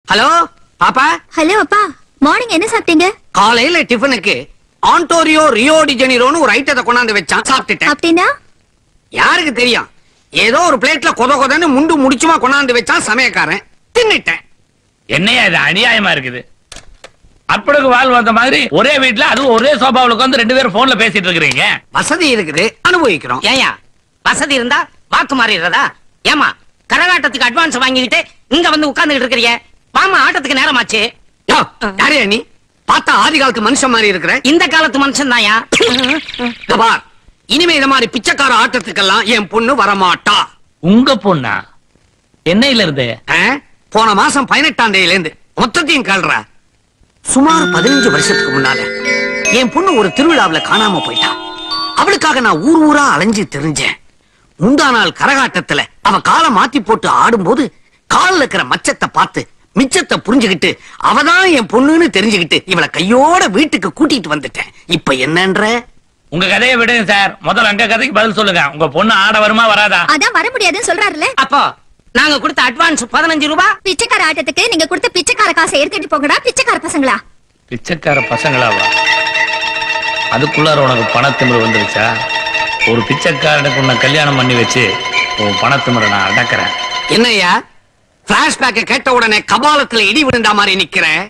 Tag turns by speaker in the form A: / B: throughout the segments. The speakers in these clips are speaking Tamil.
A: ஹலோ பாப்பா.
B: ஹலோ அப்பா, மார்னிங் என்ன சாப்பிட்டீங்க?
A: காலையில டிஃபனுக்கு ஆண்டோரியோ ரியோ டி ஜெனிரோன்னு ஒரு ஐட்டத்தை கொண்டாந்து வச்சான், சாப்பிட்டுட்டேன்.
B: அப்படின்னா
A: யாருக்கு தெரியும்? ஏதோ ஒரு பிளேட்ல கொத கொதன்னு முண்டு முடிச்சுமா கொண்டாந்து வச்சான் சமயக்காரன், தின்னுட்டேன்.
C: என்னையா இது அநியாயமா இருக்குது? அப்பளுக்கு வாழ் வந்த மாதிரி ஒரே வீட்டுல அதுவும் ஒரே சோபாவுல உட்கார்ந்து 2 பேரும் போன்ல பேசிட்டு இருக்கீங்க.
A: வசதி இருக்குது, அனுபவிக்கிறோம்.
D: ஏயா வசதி இருந்தா வாக்கு மாறிடுறதா? ஏமா கரகாட்டத்துக்கு அட்வான்ஸ் வாங்கிக்கிட்டு இங்க வந்து உட்கார்ந்துட்டு இருக்கிறீங்க? வாமா, ஆட்டத்துக்கு நேரமாச்சு.
A: யாரையா நீ? பார்த்தா ஆதி காலத்து மனுஷன் மாதிரி இருக்கிற.
D: இந்த காலத்து மனுஷன் தாயா.
A: இனிமே இந்த மாதிரி பிச்சைக்கார ஆட்டத்துக்கெல்லாம் என் பொண்ணு வரமாட்டா.
C: உங்க பொண்ணா? என்னையில இருந்து?
A: போன மாசம் 18ஆம் தேதியில இருந்து மொத்தத்தையும் கல்ற. சுமார் 15 வருஷத்துக்கு முன்னால என் பொண்ணு ஒரு திருவிழாவில் காணாம போயிட்டா. அவளுக்காக நான் ஊர் ஊரா அலைஞ்சு தெரிஞ்சேன். முந்தா நாள் கரகாட்டத்துல அவ காலை மாத்தி போட்டு ஆடும்போது காலில் இருக்கிற மச்சத்தை பார்த்து மிச்சத்தை புரிஞ்சுக்கிட்டு அவதான் என் பொண்ணுன்னு தெரிஞ்சுக்கிட்டு இவளை கையோட வீட்டுக்கு கூட்டிட்டு வந்துட்டேன். இப்ப என்னன்ற?
C: உங்க கதையை விடுங்க சார், முதல்ல அங்க கதைக்கு பதில் சொல்லுங்க. உங்க பொண்ணு ஆட வருமா வராதா?
B: அதான் வர முடியாதுன்னு சொல்றாருல்ல.
D: அப்போ நாங்க கொடுத்த அட்வான்ஸ் 15 ரூபாய்.
B: பிச்சைக்கார ஆட்டத்துக்கு நீங்க கொடுத்த பிச்சைக்கார காசை எடுத்துட்டு போங்கடா பிச்சைக்கார பசங்களா.
C: பிச்சைக்கார பசங்களாவா? அதுக்குள்ளார உனக்கு பணத்திமிரு வந்துருச்சா? ஒரு பிச்சைக்காரனுக்கு உன்னை கல்யாணம் பண்ணி வச்சு உன் பணத்திமிரை நான் அடக்கிறேன்.
A: என்னையா பிளாஷ்பேக் கேட்ட உடனே கபாலத்துல இடி விழுந்தா மாதிரி நிக்கிறேன்?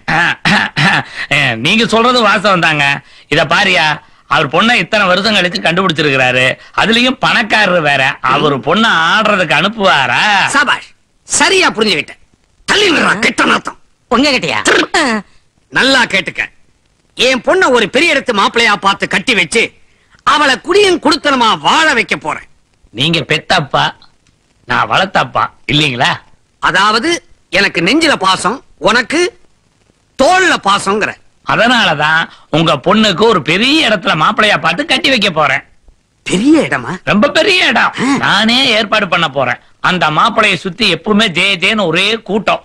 C: நீங்க சொல்றது வாசம் தாங்க. இத பாரியா, அவர் பொண்ணை இத்தனை வருஷம் கழிச்சு கண்டுபிடிச்சிருக்கிறாரு. அதுலயும் பணக்காரர் வேற. அவர் பொண்ணை ஆடுறதுக்கு அனுப்புவாரா?
A: சபாஷ், சரியா புரிஞ்சுக்கிட்டேன். தள்ளி விடுறா கெட்ட நாத்தம்.
D: உங்க கிட்டயா?
A: நல்லா கேட்டுக்க. என் பொண்ண ஒரு பெரிய இடத்து மாப்பிளையா பார்த்து கட்டி வச்சு அவளை குடியும் குடுத்தனமா வாழ வைக்க போறேன்.
C: நீங்க பெத்தப்பா, நான் வளர்த்தப்பா இல்லீங்களா?
A: அதாவது எனக்கு நெஞ்சில பாசம், உனக்கு தோல்ல பாசம்ங்கற.
C: அதனாலதான் உங்க பொண்ணுக்கு ஒரு பெரிய இடத்துல மாப்பிளையா பார்த்து கட்டி வைக்க போறேன்.
A: பெரிய இடமா?
C: ரொம்ப பெரிய இடம். நானே ஏற்பாடு பண்ண போறேன். அந்த மாப்பிளைய சுத்தி எப்பவுமே ஜே ஜேன்னு ஒரே கூட்டம்.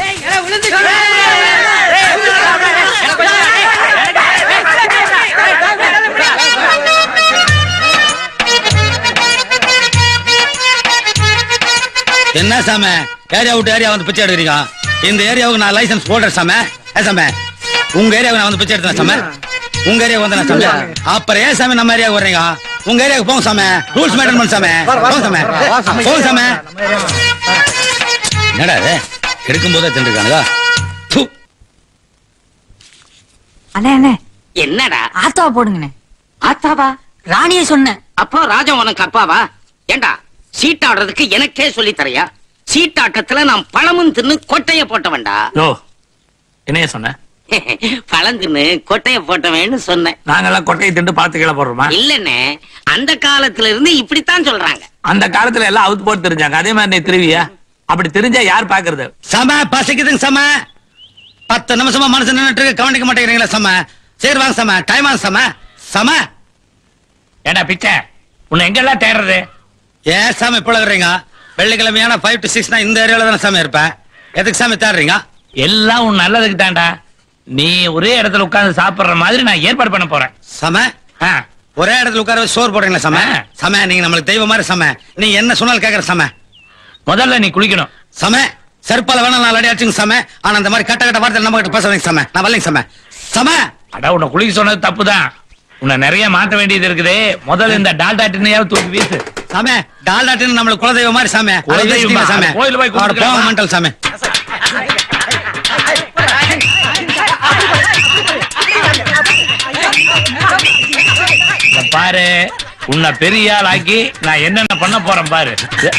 E: என்ன சாம ஏரியா விட்டு ஏரியா வந்து பிச்சை எடுக்கிறீங்க? இந்த ஏரியாவுக்கு நான் லைசன்ஸ் போடுறேன் சாம. சாம உங்க ஏரியாவுக்கு நான் வந்து பிச்சை எடுத்தேன் சாம. உங்க ஏரியாவுக்கு வந்து நான் சாம. அப்புறம் ஏன் சாமி நம்ம ஏரியாவுக்கு வர்றீங்க? உங்க ஏரியாவுக்கு போங்க சாம. ரூல்ஸ் மெயின்டைன் பண்ணு சாம. போங்க சாம, போங்க சாம. என்னடா இது எடுக்கும் போதே தின்றுக்கானுங்க.
F: அண்ணே அண்ணே,
D: என்னடா
F: ஆத்தாவா போடுங்கண்ணே.
D: ஆத்தாவா?
F: ராணியே சொன்னேன்.
D: அப்போ ராஜா உனக்கு அப்பாவா? ஏண்டா சீட்டாடுறதுக்கு எனக்கே சொல்லி தரையா? சீட்டாட்டத்துல நான் பழமும் தின்னு கொட்டைய போட்டவன்டா.
C: என்னைய சொன்ன?
D: பழம் தின்னு கொட்டைய போட்டவன்னு சொன்னேன்.
C: நாங்கெல்லாம் கொட்டையை திண்டு பார்த்து கீழே போடுறோமா?
D: இல்லன்னு அந்த காலத்துல இருந்து இப்படித்தான் சொல்றாங்க.
C: அந்த காலத்துல எல்லாம் அவுத்து போட்டு தெரிஞ்சாங்க. அதே மாதிரி நீ திருவியா? அப்படி தெரிஞ்சா யார் பாக்குறது?
E: சம பசிக்குதுங்க சம. 10 நிமிஷமா மனசு நின்னுட்டு கவனிக்க மாட்டேங்கிறீங்களா சம? சரி வாங்க சம, டைம் ஆகும் சம. சம
C: ஏடா பிச்சை, உன்னை எங்கெல்லாம் தேடுறது?
E: ஏன் சாமி பழகுறீங்க? வெள்ளிக்கிழமையான 5 to 6 இந்த ஏரியால தானே சாமி இருப்பேன். எதுக்கு சாமி தேடுறீங்க?
C: எல்லாம் உன் நல்லதுக்கு தான்டா. நீ ஒரே இடத்துல உட்கார்ந்து சாப்பிடுற மாதிரி நான் ஏற்பாடு பண்ண போறேன்.
E: சம ஒரே இடத்துல உட்கார வச்சு சோறு போடுறீங்களா சம? சம நீங்க நம்மளுக்கு தெய்வம் மாதிரி சம. நீங்க என்ன சொன்னாலும் கேட்கற சம.
C: முதல்ல நீ குளிக்கணும்
E: சம. செருப்பால வேணா 4 அடி அடிச்சுங்க சம. ஆனா அந்த மாதிரி கட்ட கட்ட வார்த்தை நம்ம கிட்ட பேசாதீங்க சம. நான் வரலைங்க சம. சம
C: அடா, உன்னை குளிக்க சொன்னது தப்புதான். உன்னை நிறைய மாற்ற வேண்டியது இருக்குது. முதல்ல இந்த டால்டா டின்னையாவது தூக்கி வீசு.
E: சாமி டால்டா டின் நம்மளுக்கு குலதெய்வம் மாதிரி சாமி.
C: குலதெய்வமா?
E: சாமி
C: கோயில்ல போய்
E: போவோம் மெண்டல் சாமி.
C: பாரு, உன்னை பெரிய ஆள் ஆக்கி நான் என்னென்ன பண்ண போறேன் பாரு.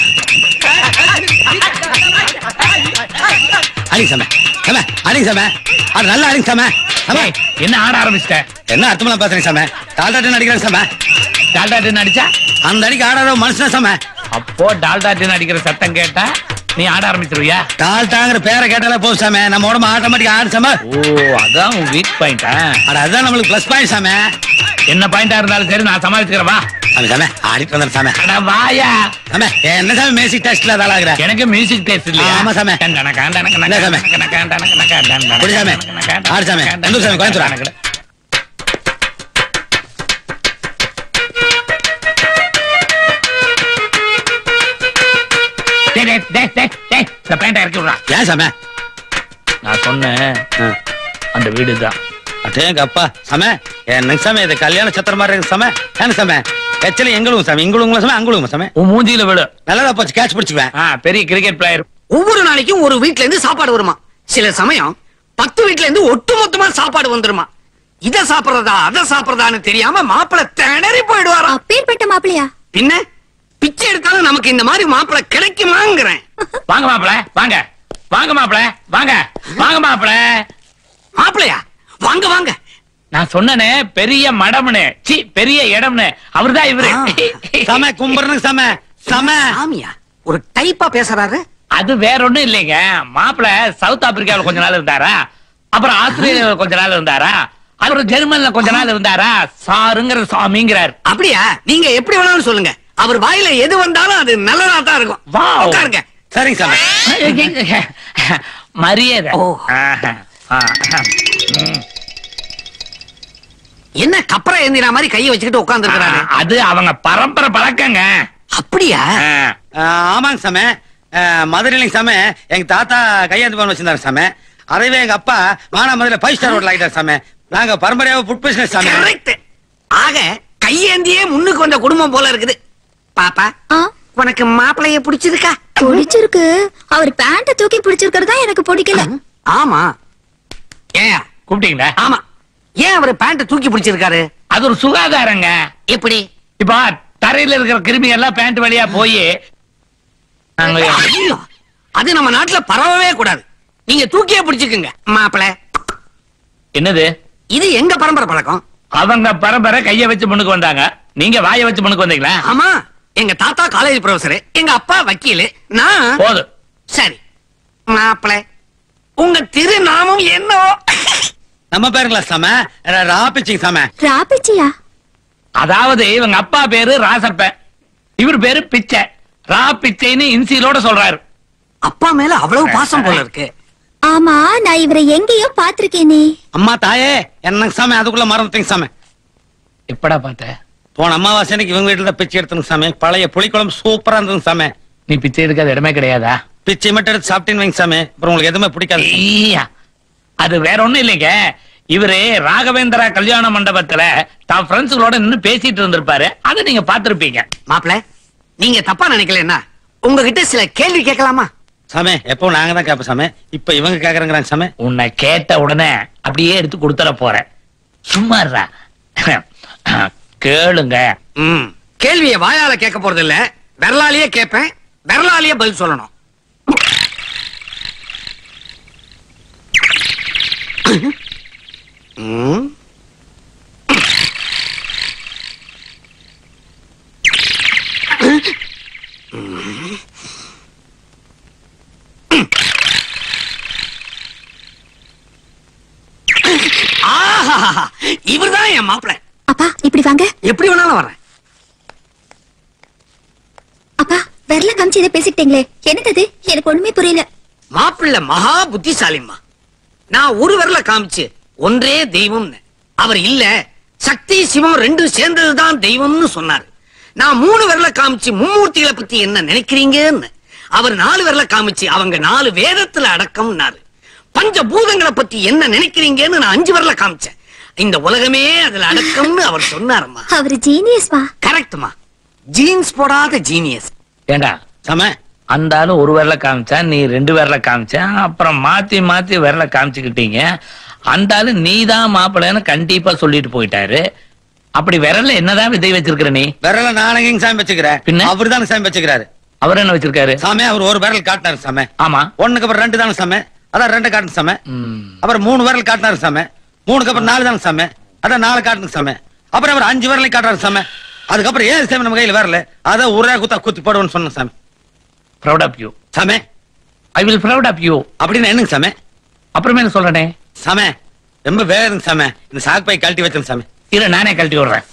E: அடிங்க சாமி. சாமி அடிங்க சாமி. அது நல்லா அடிங்க சாமி. சாமி
C: என்ன ஆட ஆரம்பிச்சிட்டேன்?
E: என்ன அர்த்தமெல்லாம் பேசுறீங்க சாமி? டால்டா டின் அடிக்கிறேன் சாமி.
C: டால்டா டின் அடிச்சா
E: அந்த அடிக்கு ஆடாத மனுஷனா சாமி.
C: அப்போ டால்டா டின் அடிக்கிற சத்தம் கேட்டா நீ ஆட ஆரம்பிச்சிருவியா?
E: டால்டாங்கிற பேரை கேட்டாலே போதும் சாமி, நம்ம உடம்பு ஆட்டோமேட்டிக்கா ஆடு சாமி.
C: ஓ, அதான் உன் வீக் பாயிண்டா?
E: அட அதுதான் நம்மளுக்கு பிளஸ் பாயிண்ட் சாமி.
C: என்ன பாயிண்டா இருந்தாலும் சரி, நான் சமாளிச்சுக்கிறேன். வா
E: சாமி. சாமி ஆடிட்டு வந்தேன் சாமி.
C: அட வாயா
E: சாமி. என்ன சாமி மியூசிக் டெஸ்ட்ல ஆளாகுற?
C: எனக்கு மியூசிக் டேஸ்ட் இல்லையா?
E: ஆமா சாமி.
C: கண்டன கண்டன
E: என்ன சாமி? குடி சாமி. ஆடு சாமி. எந்த சாமி? கோயம்புத்தூர்.
C: இந்த பேண்ட இறக்கி விடுறா.
E: ஏன் சாமி?
C: நான் சொன்னேன் அந்த வீடுதான்.
E: அட்டேங்க அப்பா சம என்னங்க சாமி இது கல்யாண சத்திர மாதிரி இருக்கு சாம. என்ன சாம எச்சல எங்களும் சாமி இங்களும் சாமி அங்களும் சாமி.
C: உன் மூஞ்சியில விடு.
E: நல்லதா போச்சு கேட்ச் பிடிச்சுக்குவேன்.
C: பெரிய கிரிக்கெட் பிளேயர்.
A: ஒவ்வொரு நாளைக்கும் ஒரு வீட்ல இருந்து சாப்பாடு வருமா. சில சமயம் 10 வீட்ல இருந்து ஒட்டுமொத்தமா சாப்பாடு வந்துருமா. இத சாப்பிடுறதா அத சாப்பிடுறதான்னு தெரியாம மாப்பிளை திணறி போயிடுவாரா.
B: அப்பேற்பட்ட மாப்பிளையா?
A: பின்ன பிச்சை எடுத்தாலும் நமக்கு இந்த மாதிரி மாப்பிளை கிடைக்குமாங்கிறேன்.
C: வாங்க மாப்பிள வாங்க. வாங்க மாப்பிள வாங்க. வாங்க மாப்பிள.
A: மாப்பிளையா வாங்க வாங்க.
C: நான் சொன்னனே பெரிய மடம்னு சி பெரிய இடம்னு அவர்தான் இவரு.
E: சம கும்பறனுக்கு சம சம
A: சாமியா ஒரு டைப்பா பேசுறாரு.
C: அது வேற ஒண்ணும் இல்லைங்க. மாப்பிள சவுத் ஆப்பிரிக்காவில் கொஞ்ச நாள் இருந்தாரா, அப்புறம் ஆஸ்திரேலியாவில் கொஞ்ச நாள் இருந்தாரா, அப்புறம் ஜெர்மன்ல கொஞ்ச நாள் இருந்தாரா. சாருங்கிற சாமிங்கிறார்.
A: அப்படியா? நீங்க எப்படி வேணாலும் சொல்லுங்க. அவர் வாயில எது வந்தாலும் அது நல்லதா தான் இருக்கும்.
C: வாவ்.
A: உட்காருங்க.
E: சரிங்க சாமி.
C: மரியாதை.
A: ஓ. என்ன கப்பரை ஏந்தினா மாதிரி கையை வச்சுக்கிட்டு உட்கார்ந்து இருக்கிறாரு.
C: அது அவங்க பரம்பரை பழக்கங்க.
A: அப்படியா?
E: ஆமாங்க சாமி. மதுரையிலங்க சாமி எங்க தாத்தா கையெழுத்து பண்ண வச்சிருந்தாரு சாமி. அதவே எங்க அப்பா மானாமதுரையில 5 ஸ்டார் ஹோட்டல் ஆகிட்டார் சாமி. நாங்க பரம்பரையாவை ஃபுட் பிசினஸ் சாமி.
A: கரெக்ட். ஆக கையேந்தியே முன்னுக்கு வந்த குடும்பம் போல இருக்குது. பாப்பா உனக்கு மாப்பிளைய பிடிச்சிருக்கா?
B: பிடிச்சிருக்கு. அவர் பேண்ட தூக்கி பிடிச்சிருக்கிறதா எனக்கு பிடிக்கல.
A: ஆமா. ஏன்
C: கூப்பிட்டீங்களா?
A: ஆமா. ஏன் அவரு பேண்ட் தூக்கி பிடிச்சிருக்காரு?
C: அது ஒரு சுகாதாரங்க.
A: எப்படி?
C: இப்ப தரையில இருக்கிற கிருமி எல்லாம் பேண்ட் வழியா போய்
A: ஐயோ, அது நம்ம நாட்டுல பரவவே கூடாது. நீங்க தூக்கியே பிடிச்சுக்குங்க மாப்பிள.
C: என்னது
A: இது எங்க பரம்பரை பழக்கம்.
C: அவங்க பரம்பரை கைய வச்சு முன்னுக்கு வந்தாங்க. நீங்க வாய வச்சு முன்னுக்கு வந்தீங்களா?
A: ஆமா. எங்க தாத்தா காலேஜ் ப்ரொஃபசர், எங்க அப்பா வக்கீல், நான்.
C: போதும்.
A: சரி மாப்பிள, உங்க திருநாமம் என்ன?
E: நம்ம பேருங்களா சாம ராப்பிச்சிங்க சாம.
B: ராபிச்சியா?
C: அதாவது இவங்க அப்பா பேரு ராசப்ப, இவர் பேரு பிச்சை. ரா பிச்சைன்னு இன்சிலோட சொல்றாரு.
A: அப்பா மேல அவ்வளவு பாசம் போல இருக்கு.
B: ஆமா, நான் இவரை எங்கேயோ பாத்திருக்கேனே.
E: அம்மா தாயே என்னங்க சாமி அதுக்குள்ள மறந்துட்டீங்க சாமி.
C: எப்படா பார்த்த?
E: போன அம்மாவாசனைக்கு இவங்க வீட்டுல பிச்சை எடுத்துங்க சாமி. பழைய புளிக்குழம்பு சூப்பரா இருந்ததுங்க சாமி.
C: நீ பிச்சை எடுக்காத இடமே கிடையாதா?
E: பிச்சை மட்டும் எடுத்து சாப்பிட்டேன்னு வைங்க சாமி. அப்புறம் உங்களுக்கு எதுவுமே பிடிக்காது.
C: ஐயா, அது வேற ஒண்ணும் இல்லைங்க. இவரு ராகவேந்திரா கல்யாண மண்டபத்துல தான் ஃப்ரெண்ட்ஸுகளோட நின்னு பேசிட்டு இருந்திருப்பாரு. அதை நீங்க பாத்திருப்பீங்க.
A: மாப்பிள, நீங்க தப்பா நினைக்கலன்னா உங்ககிட்ட சில கேள்வி கேட்கலாமா?
E: சாமி எப்பவும் நாங்க தான் கேட்போம் சாமி. இப்ப இவங்க கேக்குறாங்க சாமி.
C: உன்னை கேட்ட உடனே அப்படியே எடுத்து கொடுத்துட போறேன். சும்மா இருடா. கேளுங்க.
A: கேள்வியை வாயால கேட்க போறது இல்ல, விரலாலேயே கேட்பேன். விரலாலேயே பதில் சொல்லணும். இவர்தான் என் மாப்பிள.
B: அப்பா இப்படி வாங்க.
A: எப்படி வேணாலும் வரேன்.
B: அப்பா விரல காமிச்சு இதை பேசிக்கிட்டீங்களே, என்னது? எனக்கு ஒண்ணுமே புரியல.
A: மாப்பிள்ள மகா புத்திசாலிம்மா. நான் ஒரு விரல காமிச்சு ஒன்றே தெய்வம்னு, அவர் இல்ல சக்தி சிவம் ரெண்டும் சேர்ந்ததுதான் தெய்வம்னு சொன்னாரு. நான் 3 விரல காமிச்சு மும்மூர்த்திகளை பத்தி என்ன நினைக்கிறீங்கன்னு, அவர் 4 விரல காமிச்சு அவங்க 4 வேதத்துல அடக்கம்னாரு. பஞ்ச பூதங்களை பத்தி என்ன நினைக்கிறீங்கன்னு நான் 5 விரல காமிச்சேன். இந்த உலகமே அதுல அடக்கம்னு அவர் சொன்னாருமா.
B: அவர் ஜீனியஸ்மா.
A: கரெக்ட்மா. ஜீன்ஸ் போடாத ஜீனியஸ்.
C: ஏண்டா
E: சாம
C: அந்த ஆளு ஒரு விரல காமிச்சா, நீ 2 விரல காமிச்ச, அப்புறம் மாத்தி மாத்தி விரல காமிச்சுக்கிட்டீங்க. அந்த ஆளு நீதான் மாப்பிள்ளைன்னு கண்டிப்பா சொல்லிட்டு போயிட்டாரு. அப்படி விரல்ல என்னதான் விதை வச்சிருக்கிற நீ?
E: விரல நானங்க சாமி வச்சுக்கிறேன்.
C: பின்ன
E: அவரு தானே சாமி வச்சுக்கிறாரு.
C: அவர் என்ன வச்சிருக்காரு?
E: சாமி அவர் ஒரு விரல் காட்டினாரு சாமி.
C: ஆமா.
E: 1க்கு அப்புறம் 2 தானே சாமி. அதான் 2 காட்டுங்க சாமி. அப்புறம் 3 விரல் காட்டினாரு சாமி. 3க்கு அப்புறம் 4 தானே சாமி. அதான் 4 காட்டுங்க சாமி. அப்புறம் அவர் 5 விரலை காட்டுறாரு சாமி. அதுக்கப்புறம் ஏன் சாமி நம்ம கையில வரல? அதான் ஒரே குத்தா குத்தி போடுவோம்னு சொன்ன சாமி.
C: proud of you.
E: சாமி
C: I will proud of you.
E: அப்படின்னு என்னங்க சாமி?
C: அப்புறமே என்ன சொல்றனே?
E: சாமி ரொம்ப வேறுங்க சாமி. இந்த சாக்கு பை கழட்டி வச்சேன் சாமி.
C: இரு நானே கழட்டி விடுறேன்.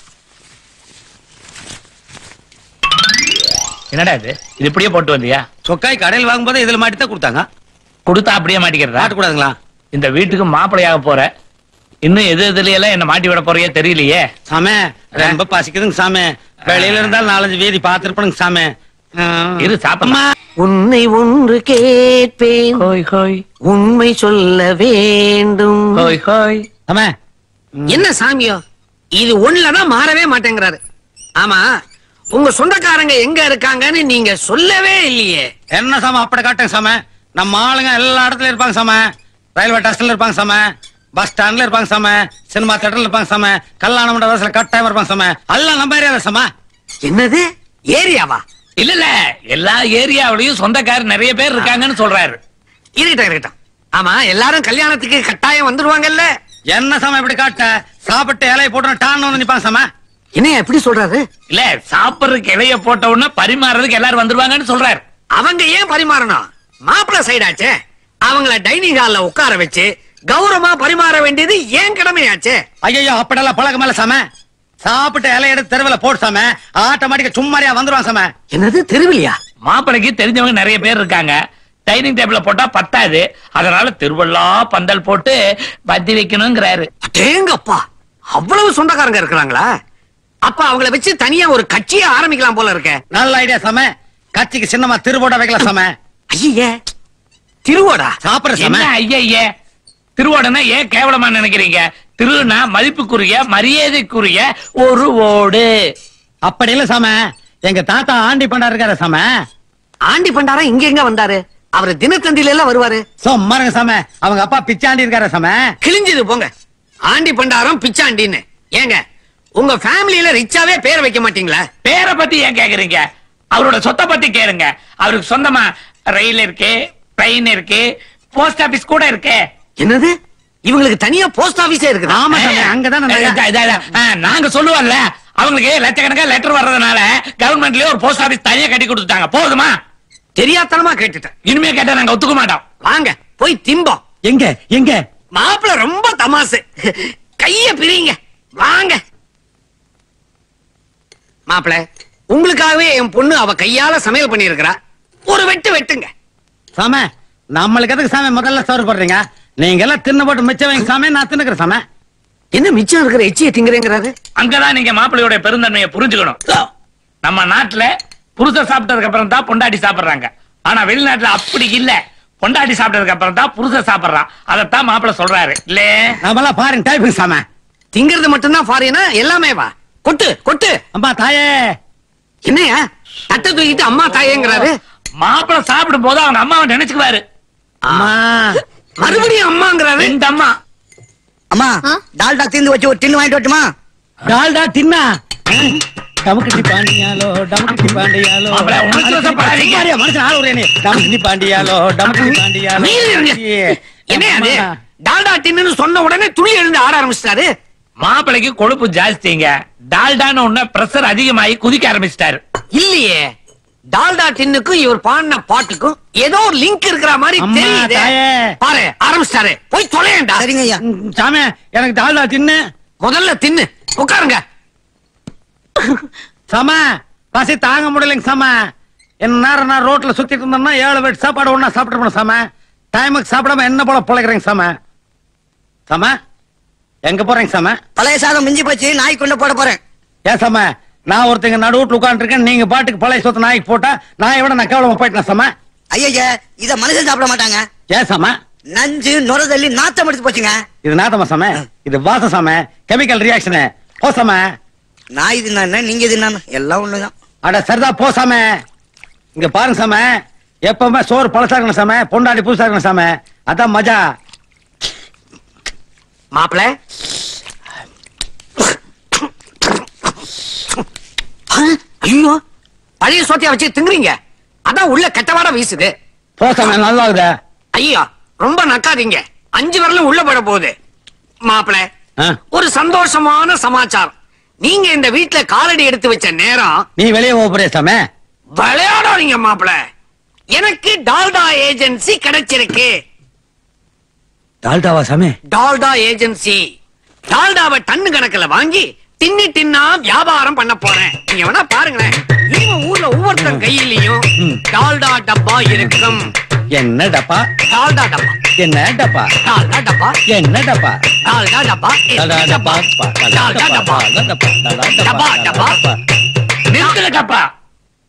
C: என்னடா இது? இது இப்படியே போட்டு வந்தியா?
E: சொக்காய் கடையில் வாங்கும்போது இதுல மாட்டி தான் கொடுத்தாங்க.
C: கொடுத்தா அப்படியே மாட்டிக்கிறதா?
E: மாட்டக்கூடாதுங்களா?
C: இந்த வீட்டுக்கு மாப்பிள்ளையாக போற, இன்னும் எது எதுல எல்லாம் என்ன மாட்டி விட போறியே தெரியலையே.
E: சாமி ரொம்ப பசிக்குதுங்க சாமி. வெளியில இருந்தாலும் 4-5 வீதி பாத்துருப்பனுங்க சாமி.
C: இரு சாப்பிடமா.
A: உன்னை ஒன்று கேட்பேன்,
C: ஹோய் ஹோய்
A: உண்மை சொல்ல வேண்டும்.
C: ஹோய் ஹோய்.
E: சாம
A: என்ன சாமியோ இது ஒண்ணுலதான் மாறவே மாட்டேங்கிறாரு. ஆமா, உங்க சொந்தக்காரங்க எங்க இருக்காங்கன்னு நீங்க சொல்லவே இல்லையே.
E: என்ன சாம அப்படி காட்டுங்க சாம. நம்ம ஆளுங்க எல்லா இடத்துலயும் இருப்பாங்க சாம. ரயில்வே ஸ்டேஷன்ல இருப்பாங்க சாம, பஸ் ஸ்டாண்ட்ல இருப்பாங்க சாம, சினிமா தியேட்டர்ல இருப்பாங்க சாம, கல்யாண மண்டபத்துல கட்டாயம் இருப்பாங்க சாம. எல்லாம் நம்ம ஏரியால சாம.
A: என்னது ஏரியாவா?
C: இல்ல இல்ல, எல்லா ஏரியாவிலயும் சொந்தக்காரர் நிறைய பேர் இருக்காங்கன்னு சொல்றாரு.
A: இருக்கட்டும் இருக்கட்டும். ஆமா, எல்லாரும் கல்யாணத்துக்கு கட்டாயம் வந்துருவாங்கல்ல.
E: என்ன சாம இப்படி காட்ட? சாப்பிட்டு இலையை போட்டு டான்னு வந்து நிப்பாங்க சாம.
A: என்ன எப்படி சொல்றாரு?
C: இல்ல, சாப்பிடுறதுக்கு இலைய போட்ட உடனே பரிமாறதுக்கு எல்லாரும் வந்துருவாங்கன்னு சொல்றாரு.
A: அவங்க ஏன் பரிமாறணும்? மாப்பிள்ள சைடாச்சே, அவங்கள டைனிங் ஹால்ல உட்கார வச்சு கௌரவமா பரிமாற வேண்டியது ஏன் கடமையாச்சே.
E: ஐயோ அப்படியெல்லாம் பழக்கம் இல்ல சாம. சாப்பிட்டு இலைய எடுத்து தெருவில் போட்டு சாம, ஆட்டோமேட்டிக்கா சும்மாரியா வந்துருவாங்க சாம.
A: என்னது தெருவிலியா?
C: மாப்பிளைக்கு தெரிஞ்சவங்க நிறைய பேர் இருக்காங்க. டைனிங் டேபிள்ல போட்டா பத்தாது, அதனால திருவள்ளா பந்தல் போட்டு பத்தி வைக்கணுங்கிறாரு.
A: அடேங்கப்பா, அவ்வளவு சொந்தக்காரங்க இருக்கிறாங்களா? அப்ப அவங்கள வச்சு தனியா ஒரு கட்சியை ஆரம்பிக்கலாம் போல இருக்க.
E: நல்ல ஐடியா சாம. கட்சிக்கு சின்னமா திருவோட வைக்கலாம் சாம.
A: ஐயே, திருவோடா?
E: சாப்பிடுற சாம.
C: என்ன ஐயா, திருவோடனா ஏன் கேவலமா நினைக்கிறீங்க? திருனா மதிப்புக்குரிய மரியாதைக்குரிய ஒரு ஓடு.
E: அப்படி இல்ல சாம. எங்க தாத்தா ஆண்டி பண்டார் இருக்காரு சாம.
A: ஆண்டி பண்டாரா இங்க எங்க வந்தாரு? அவரு தினத்தந்தில எல்லாம் வருவாரு.
E: சொம்மாருங்க சாம. அவங்க அப்பா பிச்சாண்டி இருக்காரு சாம.
A: கிழிஞ்சது போங்க. ஆண்டி பண்டாரம் பிச்சாண்டின்னு. ஏங்க, உங்க ஃபேமிலியில ரிச்சாவே பேர் வைக்க மாட்டீங்களா?
C: பேரை பத்தி ஏன் கேக்குறீங்க? அவரோட சொத்தை பத்தி கேளுங்க. அவருக்கு சொந்தமா ரயில் இருக்கு, ட்ரெயின் இருக்கு, போஸ்ட் ஆபீஸ் கூட இருக்கு.
A: என்னது, இவங்களுக்கு தனியா போஸ்ட் ஆபீஸே இருக்குது?
E: ஆமா சாம. அங்கதான்
C: நாங்க சொல்லுவோம்ல, அவங்களுக்கு லட்சக்கணக்கா லெட்டர் வர்றதுனால கவர்மெண்ட்லயே ஒரு போஸ்ட் ஆபீஸ் தனியா கட்டி கொடுத்துட்டாங்க. போதுமா?
A: தெரியாதனமா கேட்டுட்டேன்.
C: இனிமே கேட்டா நாங்க ஒத்துக்க மாட்டோம்.
A: வாங்க போய் திம்போம்.
E: எங்க எங்க?
A: மாப்பிள்ள ரொம்ப தமாசு. கைய பிரிங்க, வாங்க. மாப்பிள்ள, உங்களுக்காகவே என் பொண்ணு அவ கையால சமையல் பண்ணி இருக்கிறா. ஒரு வெட்டு வெட்டுங்க.
E: சாம, நம்மளுக்கு எதுக்கு சாமி முதல்ல சோறு போடுறீங்க? நீங்க எல்லாம் தின்னு போட்டு மிச்சம் வைங்க சாமி. நான் தின்னுக்கிறேன் சாம.
A: என்ன மிச்சம் இருக்கிற எச்சியை திங்குறேங்கிறாரு?
C: அங்கதான் நீங்க மாப்பிள்ளையோட பெருந்தன்மையை புரிஞ்சுக்கணும். நம்ம நாட்டுல புருஷன் சாப்பிட்டதுக்கு அப்புறம் தான் பொண்டாட்டி சாப்பிடுறாங்க. ஆனா வெளிநாட்டுல அப்படி இல்ல. பொண்டாட்டி சாப்பிட்டதுக்கு அப்புறம் தான் புருஷன் சாப்பிடுறான். அதத்தான் மாப்பிள்ளை சொல்றாரு இல்ல.
E: நம்மளாம் பாருங்க டைப்பிங் சாம.
A: திங்கிறது மட்டும்தான் ஃபாரினா? எல்லாமே வா. கொட்டு கொட்டு.
E: அம்மா தாயே.
A: என்னையா தட்டை தூக்கிட்டு அம்மா தாயேங்கிறாரு?
C: மாப்பிள்ளை சாப்பிடும் போது அவங்க அம்மாவை நினைச்சுக்குவாரு.
E: அம்மா.
A: மறுபடியும் அம்மாங்கிறாரு.
C: ரெண்டு அம்மா.
G: அம்மா, டால்டா தீந்து வச்சு ஒரு டின்னு வாங்கிட்டு வரட்டுமா?
E: டால்டா தின்னா. டமக்கட்டி பாண்டியாலோ, டமக்கட்டி பாண்டியாலோ.
C: மாப்பிள்ளை, உணர்ச்சி வசப்படாதீங்க.
E: சும்மாரியா மனுஷன் ஆள் விடுறே நீ. டமக்கட்டி பாண்டியாலோ, டமக்கட்டி பாண்டியாலோ.
A: மீறி இருங்க. என்ன அது? டால்டா டின்னு சொன்ன உடனே துணி எழுந்து ஆட ஆரம்பிச்சிட்டாரு.
C: மாப்பிள்ளைக்கு கொழுப்பு ஜாஸ்திங்க. டால்டான்னு ஒண்ணு பிரஷர் அதிகமாகி குதிக்க ஆரம்பிச்சிட்டாரு.
A: இல்லையே, டால்டா டின்னுக்கும் இவர் பாடின பாட்டுக்கும் ஏதோ ஒரு லிங்க் இருக்கிற மாதிரி
E: அம்மா,
A: தெரியுது.
E: தாயே.
A: பாரு, ஆரம்பிச்சிட்டாரு. போய் தொலையண்டா.
G: சரிங்க ஐயா.
E: சாமி, எனக்கு டால்டா தின்னு.
A: முதல்ல தின்னு உட்காருங்க.
E: சம, பசி தாங்க முடியலைங்க சம. என்ன நேரம் நான் ரோட்ல சுத்திட்டு இருந்தேன்னா 7 பேர் சாப்பாடு ஒண்ணா சாப்பிட்டு சம. டைமுக்கு சாப்பிடாம என்ன போல பிழைக்கிறேங்க சம. சம, எங்க போறேங்க சம?
G: பழைய சாதம் மிஞ்சி போச்சு, நாய் கொண்டு போட போறேன்.
E: ஏன் சம, நான் ஒருத்தங்க நடு வீட்டுல உட்காந்து இருக்கேன். நீங்க பாட்டுக்கு பழைய சொத்து நாய்க்கு போட்டா நாயை விட நான் கேவலமா போயிட்டேன் சம.
G: ஐயா, இத மனுஷன் சாப்பிட மாட்டாங்க.
E: ஏன் சம?
G: நஞ்சு நுரதள்ளி நாத்தம் எடுத்து போச்சுங்க.
E: இது நாத்தமா சம? இது வாச சம. Chemical reaction. போ சம.
G: நாய் தின்னா என்ன, நீங்க தின்னா எல்லாம் ஒண்ணுதான்.
E: அட சரிதா, போ சம. இங்க பாருங்க சம, எப்பவுமே சோறு பழசா இருக்கணும் சம, பொண்டாடி புதுசா இருக்கணும் சம. அதான் மஜா.
A: மாப்பிள்ள, ஐயோ, பழைய சோத்தியா வச்சு திங்குறீங்க. அதான் உள்ள கெட்டவாட வீசுது.
E: போ சம, நல்லா இருக்குதா?
A: ஐயா, ரொம்ப நக்காதீங்க. 5 வரலும் உள்ள போட போகுது. மாப்பிள்ள,
E: ஆ?
A: ஒரு சந்தோஷமான சமாச்சாரம். நீங்க இந்த வீட்டுல காலடி எடுத்து வச்ச நேரம்
E: நீ வெளியே போறிய சம.
A: விளையாடாதீங்க மாப்பிள்ள. எனக்கு டால்டா ஏஜென்சி கிடைச்சிருக்கு.
E: டால்டாவா சம?
A: டால்டா ஏஜென்சி டால்டாவை டன்னு கணக்குல வாங்கி டின்னு டின்னா வியாபாரம் பண்ண போறேன். நீங்க வேணா பாருங்களேன். இவங்க ஊர்ல ஒவ்வொருத்தன் கையிலயும் டால்டா டப்பா இருக்கும்.
E: என்ன டப்பா?
A: டால்டா டப்பா.
E: என்ன டப்பா?
A: டால்டா டப்பா.
E: என்ன டப்பா?
A: டால்டா டப்பா.
E: டால்டா டப்பா.
A: டால்டா டப்பா. டப்பா டப்பா.
C: நிறுத்துங்க டப்பா.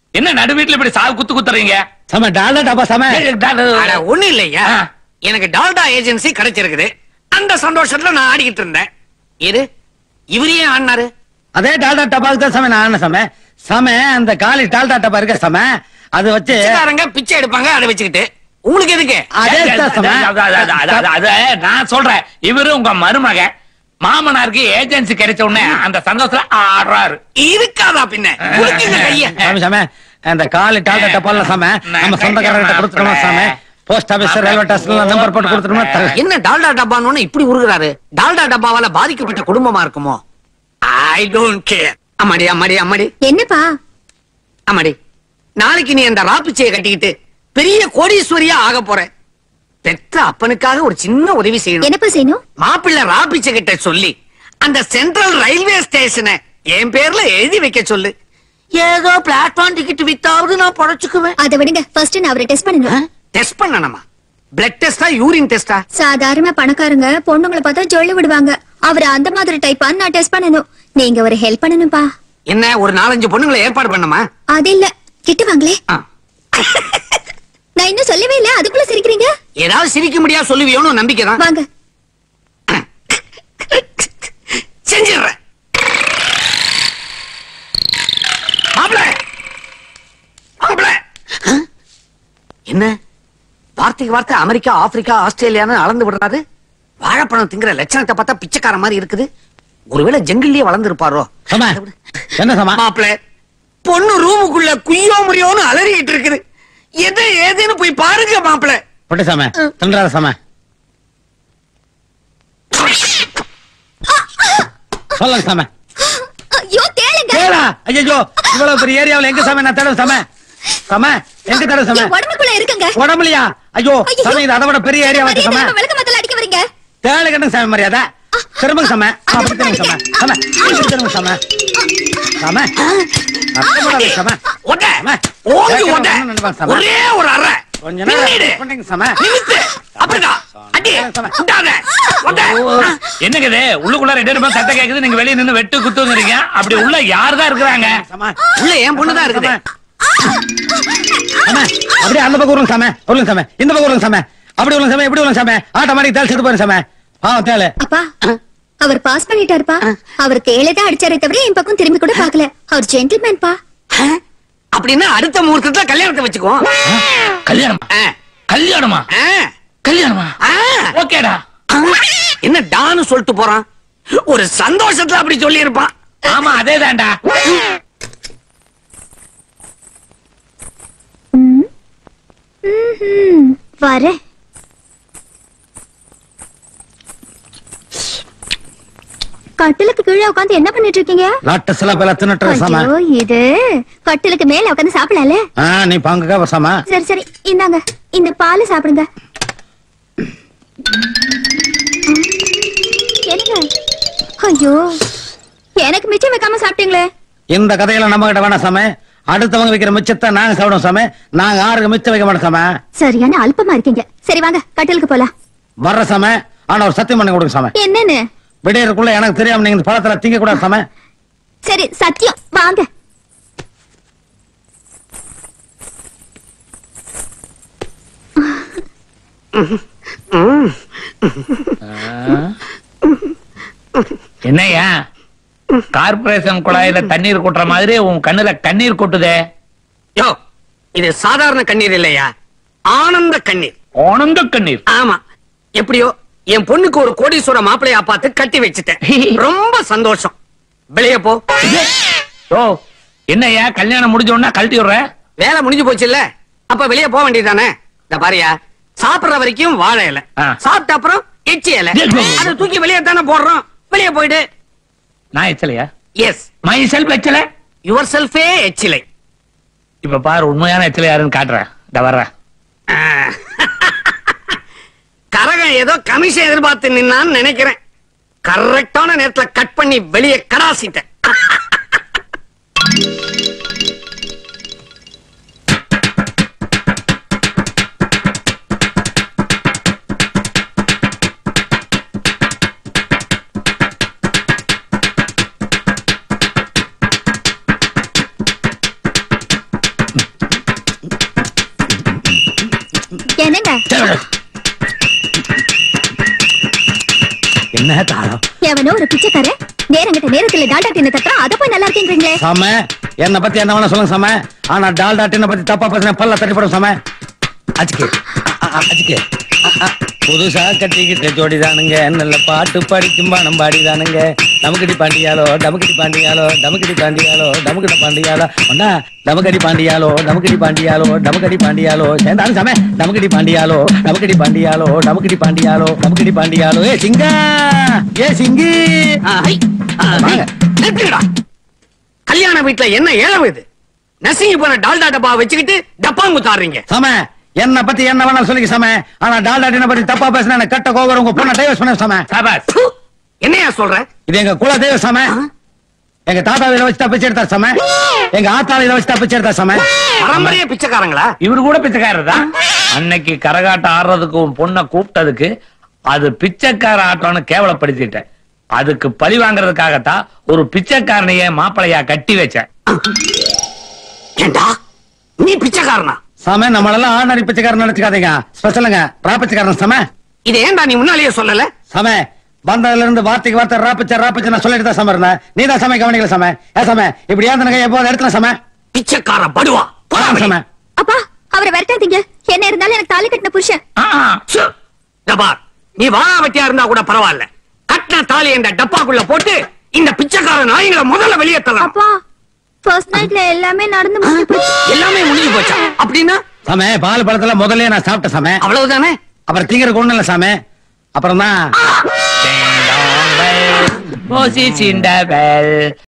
C: என்ன நடு வீட்டுல இப்படி சாவு குத்து குத்துறீங்க?
E: சாம டால்டா டப்பா சாம.
A: அட ஒண்ணு இல்லையா, எனக்கு டால்டா ஏஜென்சி கிடைச்சிருக்குது. அந்த சந்தோஷத்துல நான் ஆடிக்கிட்டு இருந்தேன். இவரு ஏன் ஆடினாரு?
E: அதே டால்டா டப்பாக்கு தான் சாம நான் ஆடின சாம. சாம அந்த காலி டால்டா டப்பா இருக்க சாம, அது வச்சு
A: பிச்சை எடுப்பாங்க. அதை வச்சுக்கிட்டு உங்களுக்கு எதுக்கு?
E: அதே தான் சாம.
C: அத நான் சொல்றேன். இவரு உங்க மருமக மாமனாருக்கு ஏஜென்சி கிடைச்ச உடனே அந்த சந்தோஷத்துல ஆடுறாரு.
A: இருக்காதா பின்ன? குடுக்குங்க கைய.
E: சாமி சாம அந்த காலி டால்டா டப்பால சாம நம்ம சொந்தக்காரர்கிட்ட கொடுத்துட்டோமா சாம. போஸ்ட் ஆபீஸ் ரயில்வே ஸ்டேஷன்ல நம்பர் போட்டு கொடுத்துட்டோமா.
A: என்ன டால்டா டப்பான்னு இப்படி உருகுறாரு? டால்டா டப்பாவால பாதிக்கப்பட்ட குடும்பமா இருக்குமோ? I don't care. அம்மாடி அம்மாடி அம்மாடி.
B: என்னப்பா?
A: அம்மாடி, நாளைக்கு நீ அந்த ராப்பிச்சையை கட்டிக்கிட்டு பெரிய கோடீஸ்வரியா ஆக போற. பெற்ற அப்பனுக்காக ஒரு சின்ன உதவி செய்யணும்.
B: என்னப்பா செய்யணும்?
A: மாப்பிள்ளை ராப்பிச்சை கிட்ட சொல்லி அந்த சென்ட்ரல் ரயில்வே ஸ்டேஷனை என் பேர்ல எழுதி வைக்க சொல்லு. ஏதோ பிளாட்ஃபார்ம் டிக்கெட் வித்தாவது நான் பொழைச்சுக்குவேன்.
B: அதை விடுங்க, ஃபர்ஸ்ட் நான் அவரை டெஸ்ட் பண்ணணும்.
A: டெஸ்ட் பண்ணணுமா? பிளட் டெஸ்டா யூரின் டெஸ்டா?
B: சாதாரண பணக்காரங்க பொண்ணுங்களை பார்த்தா ஜொல்லு விடுவாங்க. அவர் அந்த மாதிரி டைப்பான்னு நான் டெஸ்ட் பண்ணணும். நீங்க ஒரு ஹெல்ப் பண்ணணும்பா.
A: என்ன, ஒரு 4-5 பொண்ணுங்களை ஏற்பாடு பண்ணமா?
B: அது இல்ல, கிட்ட வாங்களே. நான் இன்னும் சொல்லவே இல்ல, அதுக்குள்ள சிரிக்கிறீங்க.
A: ஏதாவது சிரிக்க முடியாது சொல்லுவியோன்னு நம்பிக்கை தான்.
B: வாங்க.
A: செஞ்சிடுறேன். என்ன வார்த்தைக்கு வார்த்தை அமெரிக்கா, ஆப்பிரிக்கா, ஆஸ்திரேலியான்னு அளந்து விடுறாரு. வாழைப்பழம் திங்கிற லட்சணத்தை பார்த்தா பிச்சைக்கார மாதிரி இருக்குது. ஒருவேளை ஜங்கிள்லயே வளர்ந்து இருப்பாரோ?
E: என்ன சமா?
A: மாப்பிள்ள, பொண்ணு ரூமுக்குள்ள குய்யோ முறியோன்னு அலறிக்கிட்டு இருக்குது. எது ஏதுன்னு போய் பாருங்க மாப்பிள்ள.
E: போட்டு சாம தண்டார சாம. சொல்லுங்க சாம.
B: ஐயோ கேளுங்க.
E: கேளா. ஐயோ இவ்வளவு பெரிய ஏரியாவுல எங்க சாம நான் தேடும் சாம? சாம எங்க தேடும் சாம?
B: உடம்புக்குள்ள இருக்குங்க.
E: உடம்புலையா? ஐயோ சாம இது அதை விட பெரிய ஏரியா வந்து சாம.
B: விளக்க மத்தல அடிக்க வரீங்க.
E: தேளை கண்ணுங்க சாம மரியாதை. திரும்புங்க சாம. அப்படி திரும்புங்க சாம. சாம திரும்புங்க சாம. சாம அப்படி போடாதே சாம.
A: ஓட ஓடி ஓட. ஒரே ஒரு அறை.
E: கொஞ்ச நேரம் பண்ணீங்க சாம.
A: நிமித்து. அப்படிடா. அடி. உண்டாத. ஓட.
C: என்னங்க இது உள்ளுக்குள்ள 2 பேரும் சத்தம் கேக்குது, நீங்க வெளிய நின்னு வெட்டு குத்துங்கறீங்க. அப்படி உள்ள யார் தான் இருக்கறாங்க?
E: சாம
A: உள்ள என் பொண்ணு தான் இருக்குது.
E: சாம அப்படியே அந்த பக்கம் உருங்க சாம. உருங்க சாம. இந்த பக்கம் உருங்க சாம. அப்படி உருங்க சாம. இப்படி உருங்க சாம. ஆட்டோமேட்டிக் தால் செத்து போற சாம. பாவம் தேளை.
B: அப்பா அவர் பாஸ் பண்ணிட்டாருப்பா. அவர் கேளே தான் அடிச்சாரே தவிர என் பக்கம் திரும்பி கூட பார்க்கல. அவர் ஜென்டில்மேன் பா.
A: அப்படின்னா அடுத்த முகூர்த்தத்துல கல்யாணத்தை வச்சுக்கோ.
C: கல்யாணமா? கல்யாணமா? கல்யாணமா? ஓகேடா.
A: என்ன டான்னு சொல்லிட்டு போறான்? ஒரு சந்தோஷத்துல அப்படி சொல்லி இருப்பான்.
C: ஆமா அதேதான்டா.
B: வர கட்டிலுக்கு கீழே உட்காந்து என்ன பண்ணிட்டு இருக்கீங்க?
E: நாட்டு சில பேல தின்னுட்டு சாம.
B: ஐயோ இது கட்டிலுக்கு மேல உட்காந்து சாப்பிடல.
E: நீ பங்குக சாம.
B: சரி சரி இந்தாங்க, இந்த பால் சாப்பிடுங்க. என்னங்க? ஐயோ எனக்கு மிச்சம் வைக்காம சாப்பிட்டீங்களே.
E: இந்த கதையில நம்ம கிட்ட வேணாம் சாம. அடுத்தவங்க வைக்கிற மிச்சத்தை நாங்க சாப்பிடுவோம் சாம. நாங்க யாருக்கு மிச்சம் வைக்க மாட்டோம் சாம.
B: சரியான அல்பமா இருக்கீங்க. சரி வாங்க கட்டிலுக்கு போலாம்.
E: வர்ற சாம. ஆனா ஒரு சத்தியம் பண்ணி கொடுங்க சாம.
B: என்னன்னு?
E: விடையறக்குள்ள எனக்கு தெரியாம நீங்க இந்த பழத்துல திங்க கூடாது சாம.
B: சரி சத்தியம் வாங்க.
C: என்னையா கார்பரேஷன் குழாயில தண்ணீர் கொட்டுற மாதிரி உன் கண்ணுல கண்ணீர் கொட்டுதே?
A: யோ இது சாதாரண கண்ணீர் இல்லையா, ஆனந்த கண்ணீர்.
C: ஆனந்த கண்ணீர்?
A: ஆமா. எப்படியோ என் பொண்ணுக்கு ஒரு கோடீஸ்வர மாப்பிளையா பார்த்து கட்டி வச்சுட்டேன். ரொம்ப சந்தோஷம். வெளிய போ.
C: ஓ என்னையா கல்யாணம் முடிஞ்ச உடனே கழட்டி விடுற?
A: வேலை முடிஞ்சு போச்சு இல்ல, அப்ப வெளிய போக வேண்டியதானே. இந்த பாரியா, சாப்பிடுற வரைக்கும் வாழை இலை, சாப்பிட்ட அப்புறம் எச்சி இலை, அதை தூக்கி வெளியே தானே போடுறோம். வெளியே போயிடு.
C: நான் எச்சலையா?
A: எஸ்
C: மை செல்ஃப் எச்சலை.
A: யுவர் செல்ஃபே எச்சிலை.
C: இப்ப பாரு உண்மையான எச்சலை யாருன்னு காட்டுறேன். இந்த வர்றேன்.
A: கரகம் ஏதோ கமிஷன் எதிர்பார்த்து நின்னான்னு நினைக்கிறேன். கரெக்டான நேரத்துல கட் பண்ணி வெளியே கடாசிட்டேன்.
B: என்னங்க
E: என்ன தாளம்
B: எவனோ ஒரு பிச்சைக்காரன் நேரங்கிட்ட நேரத்துல டால்டா டின்ன தட்டுறான் அத போய் நல்லா இருக்கீங்களே
E: சாம என்ன பத்தி என்ன வேணா சொல்லுங்க சாம ஆனா டால்டா டின்ன பத்தி தப்பா பேசுன பல்ல தட்டி போடும் சாம அச்சுக்கு புதுசா கட்டிக்கிட்ட ஜோடிதானுங்க நல்ல பாட்டு படிக்கும் பானம் பாடிதானுங்க டமுக்கடி பாண்டியாலோ டமுக்கடி பாண்டியாலோ டமுக்கடி பாண்டியாலோ டமுக்கடி பாண்டியாலோ ஒன்னா டமுக்கடி பாண்டியாலோ டமுக்கடி பாண்டியாலோ டமுக்கடி பாண்டியாலோ சேர்ந்தாலும் சாம டமுக்கடி பாண்டியாலோ டமுக்கடி பாண்டியாலோ டமுக்கடி பாண்டியாலோ டமுக்கடி பாண்டியாலோ ஏ சிங்கா ஏ சிங்கி
A: நிறுத்துங்கடா. கல்யாண வீட்டுல என்ன ஏழவு இது? நசுங்கி போன டால்டா டப்பா வச்சுக்கிட்டு டப்பாங்குத்தாடுறீங்க.
E: சாம என்ன பத்தி என்ன வேணாலும் சொல்லிக்க சாம ஆனா டால்டா டின்ன பத்தி தப்பா பேசினா கட்ட கோவம் உங்க பொண்ணை டைவர்ஸ் பண்ண சாம
C: சபாஸ்.
A: என்னையா சொல்ற?
E: இது எங்க குல தெய்வ சாம எங்க தாத்தாவில வச்சு தப்பிச்சு எடுத்தா சாம எங்க ஆத்தாவில வச்சு தப்பிச்சு எடுத்தா சாம
A: பரம்பரைய பிச்சைக்காரங்களா?
C: இவரு கூட பிச்சைக்காரர் தான். அன்னைக்கு கரகாட்டம் ஆடுறதுக்கு உன் பொண்ணை கூப்பிட்டதுக்கு அது பிச்சைக்கார ஆட்டம்னு கேவலப்படுத்திட்டேன். அதுக்கு பழி வாங்குறதுக்காகத்தான் ஒரு பிச்சைக்காரனைய மாப்பிளையா கட்டி வச்சேன்.
A: ஏண்டா நீ பிச்சைக்காரனா?
E: சாம நம்மளெல்லாம் ஆணடி பிச்சைக்காரன் நினைச்சுக்காதீங்க ஸ்பெஷலுங்க ராப்பிச்சைக்காரன் சாம
A: இது ஏண்டா நீ முன்னாலேயே சொல்லல?
E: சாம வந்ததுல இருந்து வார்த்தைக்கு வார்த்தை ராப்பிச்ச நான் சொல்லிட்டு தான் சாம இருந்தேன் நீ தான் சாம கவனிக்கல சாம ஏ சாம இப்படி ஏந்தனங்க எப்போது எடுத்துல சாம
A: பிச்சைக்கார படுவா
E: சாம
B: அப்பா அவரை விரட்டாதீங்க என்ன இருந்தாலும் எனக்கு தாலி கட்டின புருஷன்
A: டபார் நீ வாழா வெட்டியா இருந்தா கூட பரவாயில்ல. கட்டின தாலி என்ற டப்பாக்குள்ள போட்டு இந்த பிச்சைக்கார நாய்களை முதல்ல வெளியே தள்ளலாம்.
B: அப்பா ஃபர்ஸ்ட் நைட்ல எல்லாமே நடந்து முடிஞ்சு போச்சு
A: எல்லாமே முடிஞ்சு போச்சா? அப்படின்னா
E: சாம பால் பழத்துல முதல்ல நான் சாப்பிட்ட சாம
A: அவ்வளவுதானே?
E: அப்புறம் திங்கறதுக்கு ஒண்ணு இல்ல சாம அப்புறம் தான்
C: Ding dong bell, Moses in the bell.